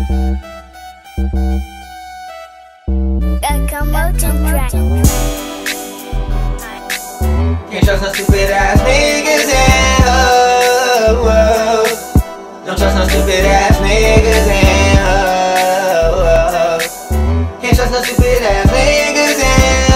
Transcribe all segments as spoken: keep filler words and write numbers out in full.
Can't trust no stupid ass niggas and hoes. Don't trust no stupid ass niggas and hoes. Can't trust no stupid ass niggas and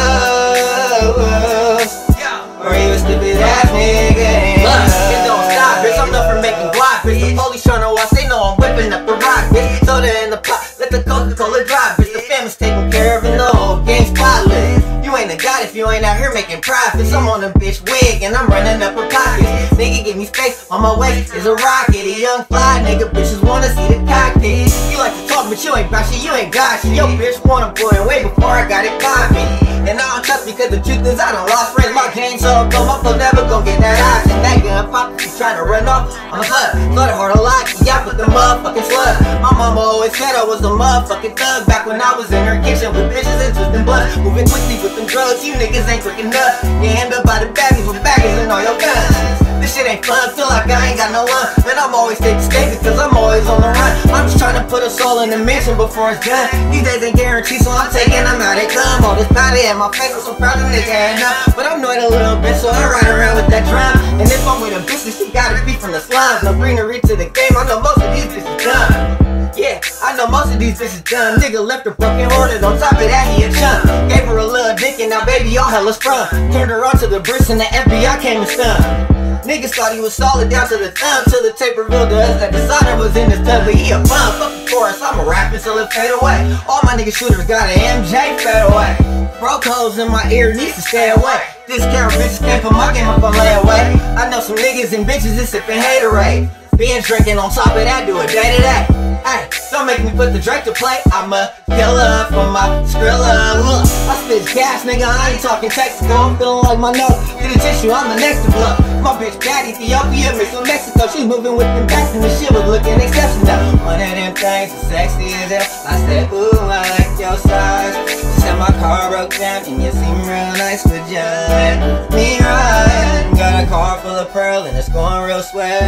hoes. Or you a stupid ass nigga and Look, it don't stop, bitch. I'm known for making guap, bitch. The police tryna watch, they know I'm whipping up the rock, bitch. Soda in the pot, let the Coca-Cola dry, bitch. The family's taken care of and the whole gang's spotless. You ain't a god if you ain't out here making profits. I'm on a bitch wig and I'm running up her pockets. Nigga give me space, on my way is a rocket. A young fly nigga, bitches wanna see the cockpit. You like to talk but you ain't bout shit, you ain't got shit. Yo bitch want a boy way before I got it poppin'. And I don't trust because the truth is I done lost friends. My game so dumb, my phone never gon' get that option. That gun pop, you tryna run off on the hood. Flooded hard a lot, yeah, with the motherfucking slug. My mama always said I was a motherfucking thug. Back when I was in her kitchen with bitches and twisting blood. Moving quickly with them drugs, you niggas ain't quick enough. You end up by the baggies with baggies and all your guns. This shit ain't fun, feel like I ain't got no one. And I'm always taking escape because I'm always on the run. I'm just trying to put a soul in the mission before it's done. These days ain't guaranteed, so I'm taking them how they come. All this powder in my face, I'm so proud of this and up. But I'm knowing a little bit, so I ride around with that drum. And if I'm with a bitch, she gotta be from the slums. No greenery to the game, I know most of these bitches done. Yeah, I know most of these bitches done. Nigga left her broken hearted, on top of that he a chump. Gave her a little dick and now baby all hella sprung. Turned her on to the bricks and the F B I came and stung. Niggas thought he was solid down to the thumb, till the tape revealed to us that the designer was in his tub. But he a bum, fuck the chorus, I'm a rap until it fade away. All my nigga shooters got an M J fade away. Broke hoes in my ear, needs to stay away. Discount bitches can't put my game up on layaway. I know some niggas and bitches that sippin' haterade. Binge drinking on top of that, do it day to day. Ay, don't make me put the Drake to play. I'm a killer for my Skrilla. Look, I spit gas, nigga, I ain't talking Texaco. I'm feeling like my nose, get a tissue, I'm the next to blow. My bitch bad, Ethiopia, mixed with Mexico. She moving with them backs and the shit was looking exceptional. One of them things is sexy as hell. I said, ooh, I like your size. She said my car broke down and you seem real nice with John. Me right, got a car full of pearl and it's going real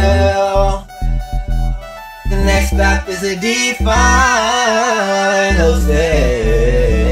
swell. The next stop is a Define Hotel.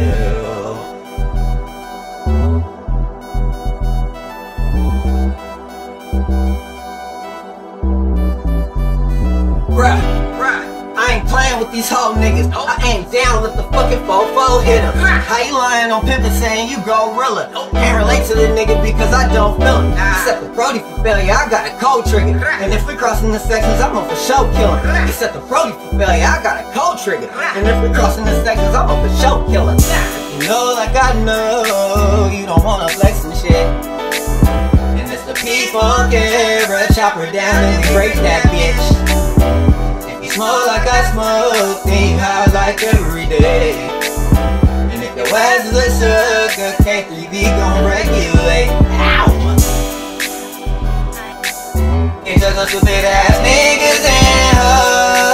Bruh, bruh, I ain't playing with these hoe niggas. I ain't down, let the fucking fofo hit him. How you lying on pimpin' saying you gorilla? Can't relate to the nigga because I don't feel him. You set the Brody for failure, I got a cold trigger. And if we crossing the sections, I'm on for show killing. You set the Brody for failure, I got a cold trigger. And if we crossing the sections, I'm on for show killing. You know like I know, you don't wanna flex and shit. And it's the P-Funk era, chop her down and break that bitch. Smoke like I smoke, then you high like every day. And if your ass is a sucker, K three B gon' regulate. Ow! Can't trust no stupid ass niggas and hoes.